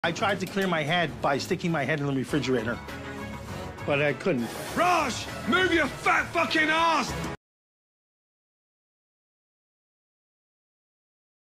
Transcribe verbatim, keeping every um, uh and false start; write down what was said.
I tried to clear my head by sticking my head in the refrigerator, but I couldn't. Raj, move your fat fucking ass!